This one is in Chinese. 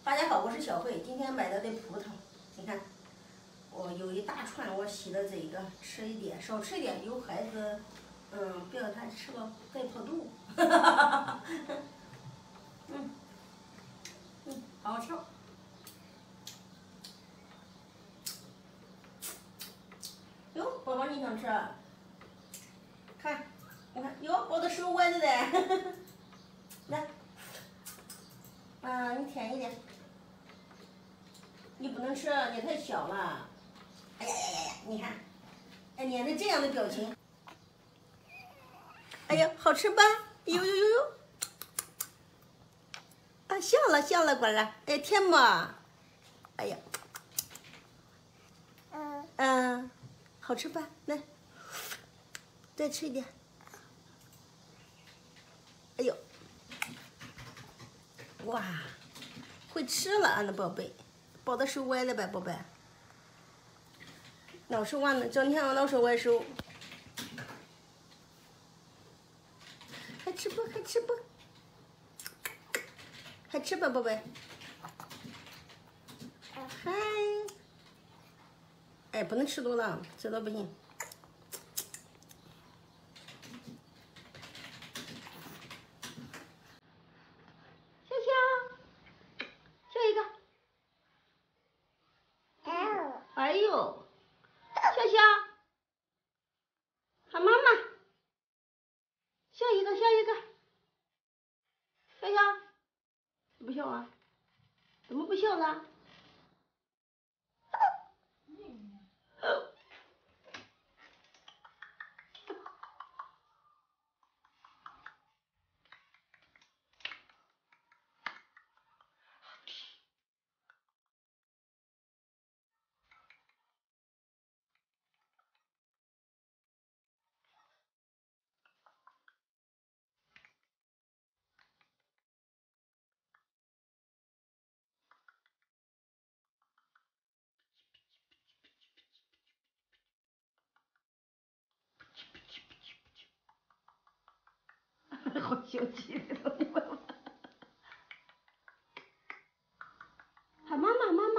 大家好，我是小慧。今天买了的葡萄，你看，我有一大串，我洗的这个，吃一点，少吃一点。有孩子，不要他吃了带破肚。好好吃。哟，宝宝你想吃啊？看，你看，哟，我的手歪着的。来，你舔一点。你不能吃，你太小了。哎呀呀呀呀！你看，哎，脸的这样的表情。哎呀，好吃吧？呦呦呦呦！啊，笑了笑了，果然，哎，甜吗？哎呀，好吃吧？来，再吃一点。哎呦，哇，会吃了，俺的宝贝，抱的手歪了呗，宝贝。老手腕子，整天老手歪手。还吃不？还吃不？还吃吧，宝贝。嗨。哎，不能吃多了，吃多不行。笑笑，笑一个。哎呦，笑笑，喊妈妈。笑一个，笑一个。笑笑，不笑啊？怎么不笑了？好小气的，喊妈妈，妈妈。